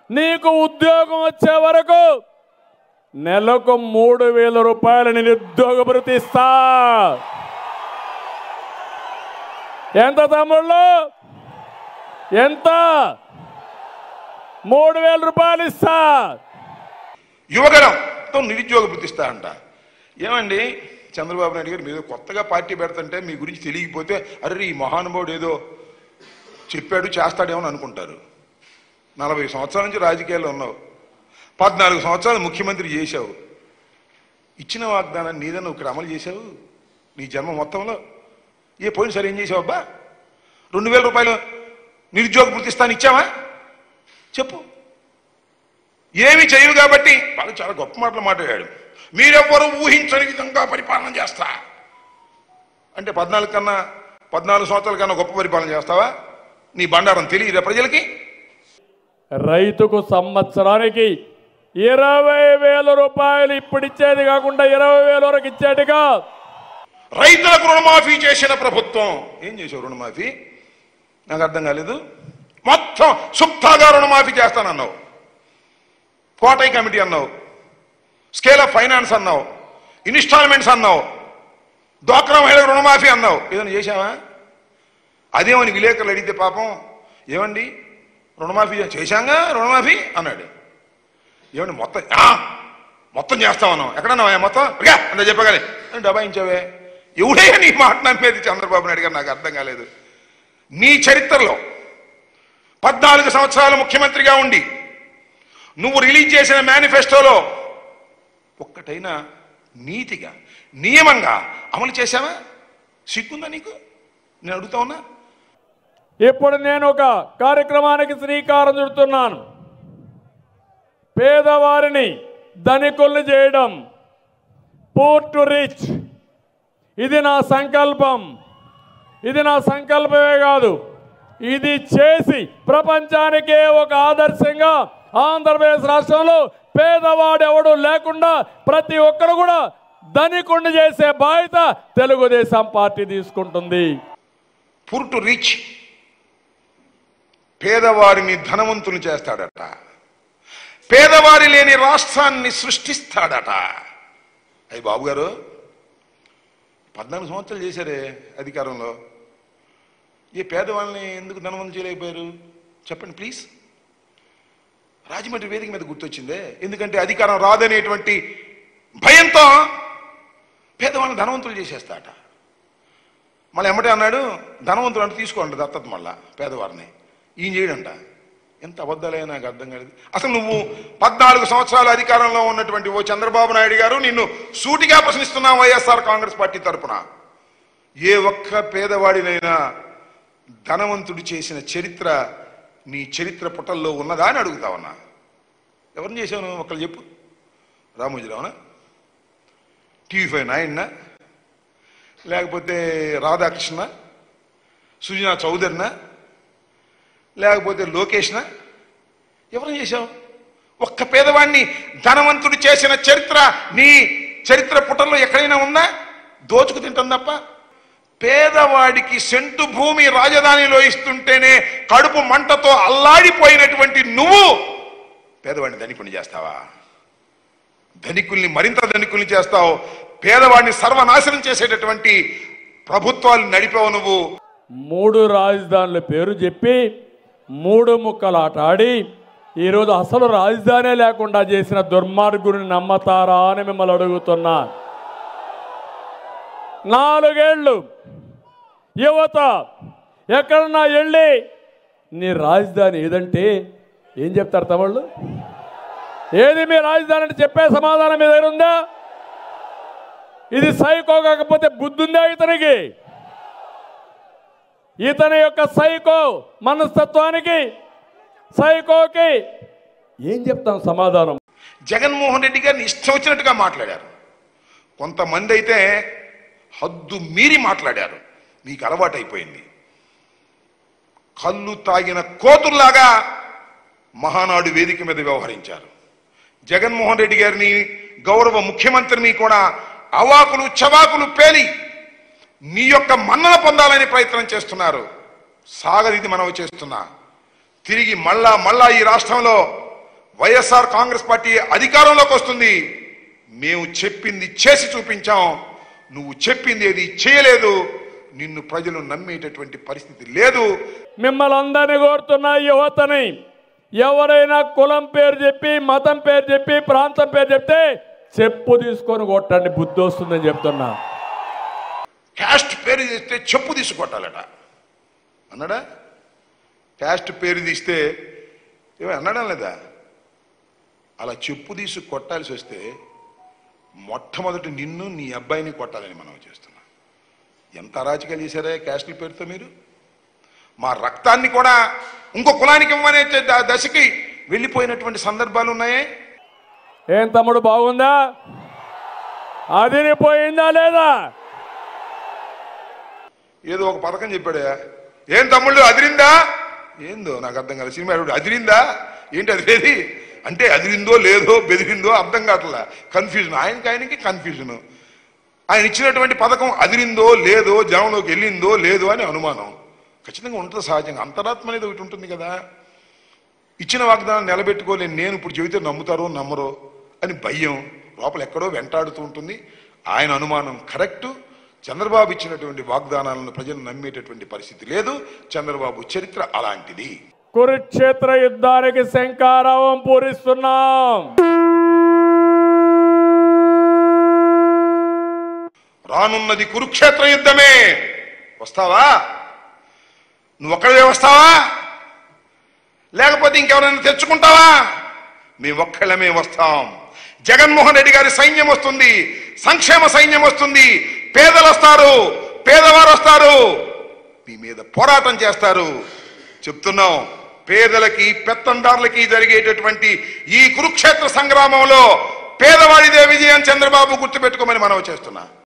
నీకు ఉద్యోగం వచ్చే వరకు నెలకు 3,000 రూపాయలు నిరుద్యోగ భృతి ఇస్తా. ఎంత తమ్ముళ్ళు? ఎంత? 3,000 రూపాయలు ఇస్తా. యువగలంతో నిరుద్యోగ భృతి ఇస్తా అంట. ఏమండి చంద్రబాబు నాయుడు గారు మీరు కొత్తగా పార్టీ పెడుతుంటే మీ గురించి తెలియకపోతే అరే ఈ మహానుభావుడు ఏదో చెప్పాడు చేస్తాడేమో అనుకుంటారు. 40 సంవత్సరాల నుంచి రాజకీయాల్లో ఉన్నావు, 14 సంవత్సరాలు ముఖ్యమంత్రి చేశావు. ఇచ్చిన వాగ్దానాన్ని నీదన్నా ఇక్కడ అమలు చేశావు నీ జన్మ మొత్తంలో? పోయిన సరే ఏం చేసావు అబ్బా? 2,000 రూపాయలు నిరుద్యోగ భృతి ఇస్తాను ఇచ్చావా? చెప్పు. ఏమి చేయవు కాబట్టి వాళ్ళు చాలా గొప్ప మాటలు మాట్లాడాడు. మీరెవ్వరూ ఊహించని విధంగా పరిపాలన చేస్తా అంటే 14 సంవత్సరాల కన్నా గొప్ప పరిపాలన చేస్తావా? నీ బండారం తెలియదా ప్రజలకి? రైతుకు సంవత్సరానికి 20,000 రూపాయలు ఇప్పుడు ఇచ్చేది కాకుండా 20,000 వరకు ఇచ్చేట్టుగా రైతులకు రుణమాఫీ చేసిన ప్రభుత్వం. ఏం చేసావు రుణమాఫీ? నాకు అర్థం కాలేదు. మొత్తం సుప్తాగా రుణమాఫీ చేస్తానన్నావు, కోటై కమిటీ అన్నావు, స్కేల్ ఆఫ్ ఫైనాన్స్ అన్నావు, ఇన్స్టాల్మెంట్స్ అన్నావు, డ్వాక్రా మహిళలకు రుణమాఫీ అన్నావు. ఏదైనా చేశావా? అదేమని విలేకరులు అడిగితే పాపం ఏమండి రుణమాఫీ చేశాంగా రుణమాఫీ అన్నాడు. ఏమండి మొత్తం చేస్తామన్నావు. ఎక్కడన్నావా మొత్తం అంత చెప్పగానే డబాయించావే. ఎవడయ్యా నీ మాట నమ్మేది? చంద్రబాబు నాయుడు గారు నాకు అర్థం కాలేదు. నీ చరిత్రలో 14 సంవత్సరాలు ముఖ్యమంత్రిగా ఉండి నువ్వు రిలీజ్ చేసిన మేనిఫెస్టోలో ఒక్కటైనా నీతిగా నియమంగా అమలు చేశావా? సిగ్గుందా నీకు? నేను అడుగుతా ఉన్నా. ఇప్పుడు నేను ఒక కార్యక్రమానికి శ్రీకారం చుడుతున్నాను. పేదవారిని ధనికుల్ని చేయడం, పూర్ టు రిచ్. ఇది నా సంకల్పం. ఇది నా సంకల్పమే కాదు, ఇది చేసి ప్రపంచానికే ఒక ఆదర్శంగా ఆంధ్రప్రదేశ్ రాష్ట్రంలో పేదవాడు ఎవడు లేకుండా ప్రతి ఒక్కరు కూడా ధనికుణ్ణి చేసే బాధ్యత తెలుగుదేశం పార్టీ తీసుకుంటుంది. పూర్ టు రిచ్, పేదవారిని ధనవంతులు చేస్తాడట, పేదవారి లేని రాష్ట్రాన్ని సృష్టిస్తాడట. అయ్యి బాబు గారు 14 సంవత్సరాలు చేశారే అధికారంలో, ఏ పేదవాళ్ళని ఎందుకు ధనవంతులు చేయలేకపోయారు చెప్పండి ప్లీజ్. రాజమండ్రి వేదిక మీద గుర్తొచ్చిందే, ఎందుకంటే అధికారం రాదనేటువంటి భయంతో పేదవాళ్ళని ధనవంతులు చేసేస్తాట. మళ్ళీ ఎమ్మటే అన్నాడు ధనవంతులు అంటే తీసుకోండి దత్తత, మళ్ళా పేదవారిని ఈయన చేయడంట. ఎంత అబద్ధాలే నాకు అర్థం కాలేదు. అసలు నువ్వు 14 సంవత్సరాలు అధికారంలో ఉన్నటువంటి ఓ చంద్రబాబు నాయుడు గారు నిన్ను సూటిగా ప్రశ్నిస్తున్నావు వైఎస్ఆర్ కాంగ్రెస్ పార్టీ తరఫున, ఏ ఒక్క పేదవాడినైనా ధనవంతుడు చేసిన చరిత్ర నీ చరిత్ర పుటల్లో ఉన్నదా అని అడుగుతా ఉన్నా. ఎవరిని చేశావు ఒకళ్ళు చెప్పు. రామోజీరావునా, టీవీ5 నాయుడునా, లేకపోతే రాధాకృష్ణ, సుజనా చౌదరినా, లేకపోతే లోకేష్నా? ఎవరిని చేశావు? ఒక్క పేదవాడిని ధనవంతుడు చేసిన చరిత్ర నీ చరిత్ర పుటల్లో ఎక్కడైనా ఉందా? దోచుకు తింటాం తప్ప. పేదవాడికి సెంటు భూమి రాజధానిలో ఇస్తుంటేనే కడుపు మంటతో అల్లాడిపోయినటువంటి నువ్వు పేదవాడిని ధనికుని చేస్తావా? ధనికుల్ని మరింత ధనికుల్ని చేస్తావు. పేదవాడిని సర్వనాశనం చేసేటటువంటి ప్రభుత్వాలు నడిపావు నువ్వు. 3 రాజధానుల పేరు చెప్పి 3 ముక్కలాట ఆడి ఈరోజు అసలు రాజధానే లేకుండా చేసిన దుర్మార్గుని నమ్మతారా అని మిమ్మల్ని అడుగుతున్నా. 4 ఏళ్ళు యువత ఎక్కడన్నా వెళ్ళి నీ రాజధాని ఏదంటే ఏం చెప్తారు తమిళ్ళు? ఏది మీ రాజధాని అంటే చెప్పే సమాధానం మీ దగ్గర ఉందా? ఇది సైకో కాకపోతే బుద్ధి ఉందా ఇతనికి? ఇతని యొక్క సైకో మనస్తత్వానికి, సైకోకి ఏం చెప్తాం సమాధానం? జగన్మోహన్ రెడ్డి గారిని ఇష్టం వచ్చినట్టుగా మాట్లాడారు. కొంతమంది అయితే హద్దు మీరి మాట్లాడారు. మీకు అలవాటైపోయింది. కళ్ళు తాగిన కోతుల్లాగా మహానాడు వేదిక మీద వ్యవహరించారు. జగన్మోహన్ రెడ్డి గారిని, గౌరవ ముఖ్యమంత్రిని కూడా అవాకులు చవాకులు పేలి నీ యొక్క మన్నన పొందాలని ప్రయత్నం చేస్తున్నారు. సాగదీది మనం చేస్తున్నా. తిరిగి మళ్ళా ఈ రాష్ట్రంలో వైఎస్ఆర్ కాంగ్రెస్ పార్టీ అధికారంలోకి వస్తుంది, మేము చెప్పింది చేసి చూపించాం, నువ్వు చెప్పింది ఏది చేయలేదు, నిన్ను ప్రజలు నమ్మేటటువంటి పరిస్థితి లేదు. మిమ్మల్ని అందరినీ కోరుతున్న యువతని, ఎవరైనా కులం పేరు చెప్పి, మతం పేరు చెప్పి, ప్రాంతం పేరు చెప్తే చెప్పు తీసుకొని కొట్టండి, బుద్ధి వస్తుందని చెప్తున్నా. క్యాస్ట్ పేరు తీస్తే చెప్పు తీసుకొట్టాలట అన్నాడా? క్యాస్ట్ పేరు తీస్తే ఏమో అన్నాడా లేదా? అలా చెప్పు తీసి కొట్టాల్సి వస్తే మొట్టమొదటి నిన్ను నీ అబ్బాయిని కొట్టాలని మనం చేస్తున్నాం. ఎంత అరాచకాలు చేశారా క్యాస్ట్ల పేరుతో మీరు? మా రక్తాన్ని కూడా ఇంకో కులానికి ఇవ్వనే దశకి వెళ్ళిపోయినటువంటి సందర్భాలు ఉన్నాయే. ఏం తమ్ముడు, బాగుందా? అదిరిపోయిందా లేదా? ఏదో ఒక పథకం చెప్పాడా? ఏం తమ్ముళ్ళు అదిరిందా? ఏందో నాకు అర్థం కాదు. సినిమా అదిరిందా ఏంటి? అదిరేది అంటే అదిరిందో లేదో బెదిరిందో అర్థం కావట్లా. కన్ఫ్యూజన్, ఆయనకి కన్ఫ్యూజన్. ఆయన ఇచ్చినటువంటి పథకం అదిరిందో లేదో, జనంలోకి వెళ్ళిందో లేదో అని అనుమానం ఖచ్చితంగా ఉంటుంది. సహజంగా అంతరాత్మ అనేది ఒకటి ఉంటుంది కదా. ఇచ్చిన వాగ్దానం నిలబెట్టుకోలేని నేను ఇప్పుడు చెబితే నమ్ముతారో నమ్మరో అని భయం లోపల ఎక్కడో వెంటాడుతూ ఉంటుంది. ఆయన అనుమానం కరెక్టు. చంద్రబాబు ఇచ్చినటువంటి వాగ్దానాలను ప్రజలు నమ్మేటటువంటి పరిస్థితి లేదు. చంద్రబాబు చరిత్ర అలాంటిది. కురుక్షేత్ర యుద్ధానికి శంఖారావం పూరిస్తున్నాం. రానున్నది కురుక్షేత్ర యుద్ధమే. వస్తావా? నువ్వు ఒక్కడే వస్తావా? లేకపోతే ఇంకెవరైనా తెచ్చుకుంటావా? మేము ఒక్కళ్ళమే వస్తాం. జగన్మోహన్ రెడ్డి గారి సైన్యం వస్తుంది, సంక్షేమ సైన్యం వస్తుంది, పేదలు వస్తారు, పేదవారు వస్తారు, మీ మీద పోరాటం చేస్తారు. చెప్తున్నాం, పేదలకి పెత్తందారులకి జరిగేటటువంటి ఈ కురుక్షేత్ర సంగ్రామంలో పేదవాడిదే విజయం చంద్రబాబు గుర్తుపెట్టుకోమని మనం చేస్తున్నా.